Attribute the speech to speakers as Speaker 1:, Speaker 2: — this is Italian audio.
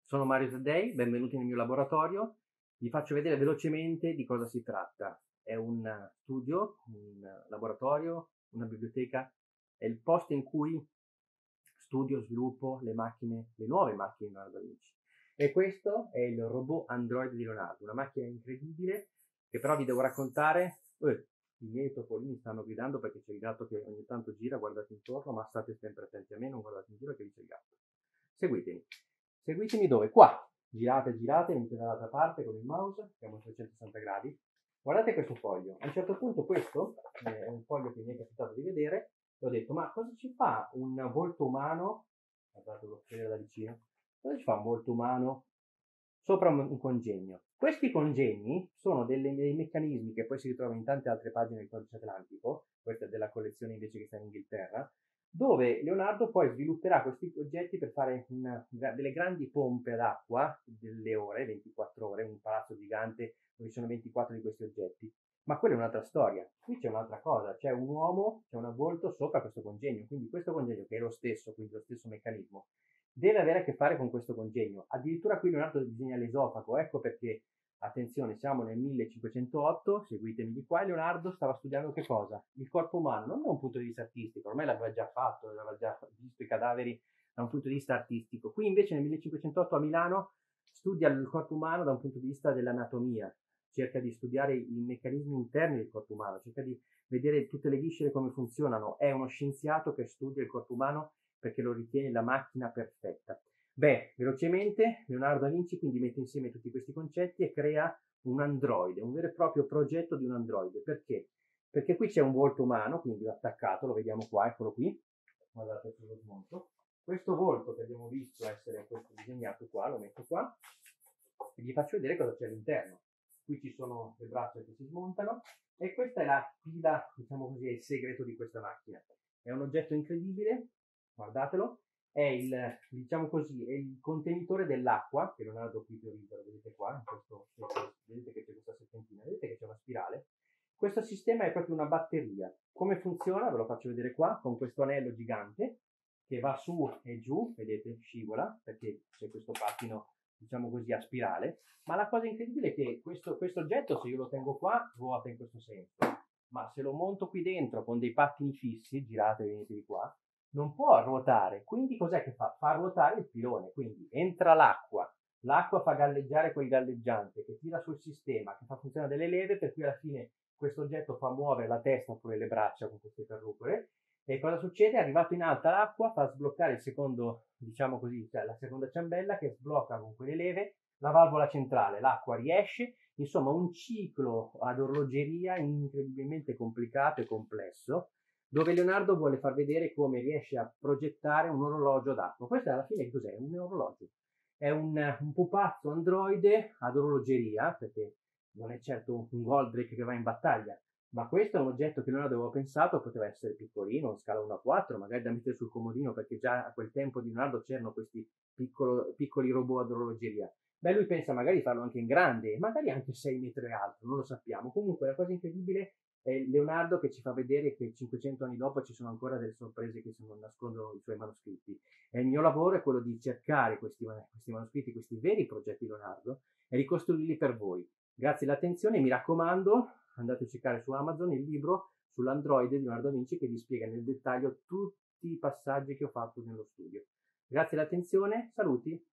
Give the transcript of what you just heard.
Speaker 1: Sono Mario Taddei, benvenuti nel mio laboratorio. Vi faccio vedere velocemente di cosa si tratta. È un studio, un laboratorio, una biblioteca, è il posto in cui studio, sviluppo le macchine, le nuove macchine di Leonardo da Vinci. E questo è il robot Android di Leonardo, una macchina incredibile che però vi devo raccontare. I miei topolini stanno gridando perché c'è il gatto che ogni tanto gira, guardate intorno, ma state sempre attenti a me, non guardate in giro che lì c'è il gatto. Seguitemi. Seguitemi dove? Qua. Girate, girate, venite dall'altra parte con il mouse, siamo a 360 gradi. Guardate questo foglio. A un certo punto questo è un foglio che mi è capitato di vedere e ho detto, ma cosa ci fa un volto umano? Guardate, lo vedere da vicino. Cosa ci fa un volto umano sopra un congegno? Questi congegni sono dei meccanismi che poi si ritrovano in tante altre pagine del Codice Atlantico, questa è della collezione invece che sta in Inghilterra, dove Leonardo poi svilupperà questi oggetti per fare delle grandi pompe d'acqua delle ore, 24 ore, un palazzo gigante dove ci sono 24 di questi oggetti. Ma quella è un'altra storia. Qui c'è un'altra cosa, c'è un uomo, c'è un avvolto sopra questo congegno, quindi questo congegno che è lo stesso, quindi lo stesso meccanismo, deve avere a che fare con questo congegno. Addirittura qui Leonardo disegna l'esofago, ecco perché, attenzione, siamo nel 1508, seguitemi di qua, e Leonardo stava studiando che cosa? Il corpo umano, non da un punto di vista artistico, ormai l'aveva già fatto, aveva già visto i cadaveri da un punto di vista artistico. Qui invece nel 1508 a Milano studia il corpo umano da un punto di vista dell'anatomia, cerca di studiare i meccanismi interni del corpo umano, cerca di vedere tutte le viscere come funzionano, è uno scienziato che studia il corpo umano perché lo ritiene la macchina perfetta. Beh, velocemente Leonardo da Vinci quindi mette insieme tutti questi concetti e crea un androide, un vero e proprio progetto di un androide. Perché? Perché qui c'è un volto umano, quindi attaccato, lo vediamo qua, eccolo qui, guardate sullo smonto. Questo volto che abbiamo visto essere questo disegnato qua, lo metto qua, e vi faccio vedere cosa c'è all'interno. Qui ci sono le braccia che si smontano, e questa è la pila, diciamo così, è il segreto di questa macchina. È un oggetto incredibile, guardatelo, è il, diciamo così, è il contenitore dell'acqua, che Leonardo qui teorizza, vedete qua, in questo, vedete che c'è questa serpentina, vedete che c'è una spirale. Questo sistema è proprio una batteria. Come funziona? Ve lo faccio vedere qua, con questo anello gigante, che va su e giù, vedete, scivola, perché c'è questo pattino, diciamo così, a spirale. Ma la cosa incredibile è che questo oggetto, se io lo tengo qua, ruota in questo senso. Ma se lo monto qui dentro con dei pattini fissi, girate e venite di qua, non può ruotare. Quindi cos'è che fa? Fa ruotare il pilone. Quindi entra l'acqua, l'acqua fa galleggiare quel galleggiante che tira sul sistema, che fa funzionare delle leve, per cui alla fine questo oggetto fa muovere la testa oppure le braccia con queste ferrupole. E cosa succede? Arrivato in alta l'acqua, fa sbloccare il secondo, diciamo così, cioè la seconda ciambella che sblocca con quelle leve la valvola centrale, l'acqua riesce, insomma un ciclo ad orologeria incredibilmente complicato e complesso, dove Leonardo vuole far vedere come riesce a progettare un orologio d'acqua. Questo alla fine cos'è? Un orologio. È un pupazzo androide ad orologeria, perché non è certo un Goldrake che va in battaglia, ma questo è un oggetto che Leonardo aveva pensato, poteva essere piccolino, in scala 1:4, magari da mettere sul comodino, perché già a quel tempo di Leonardo c'erano questi piccoli robot ad orologeria. Beh, lui pensa magari di farlo anche in grande, magari anche 6 metri alto, non lo sappiamo. Comunque la cosa incredibile è Leonardo che ci fa vedere che 500 anni dopo ci sono ancora delle sorprese che nascondono i suoi manoscritti. E il mio lavoro è quello di cercare questi manoscritti, questi veri progetti di Leonardo, e ricostruirli per voi. Grazie all'attenzione, mi raccomando, andate a cercare su Amazon il libro sull'Android di Leonardo da Vinci che vi spiega nel dettaglio tutti i passaggi che ho fatto nello studio. Grazie all'attenzione, saluti.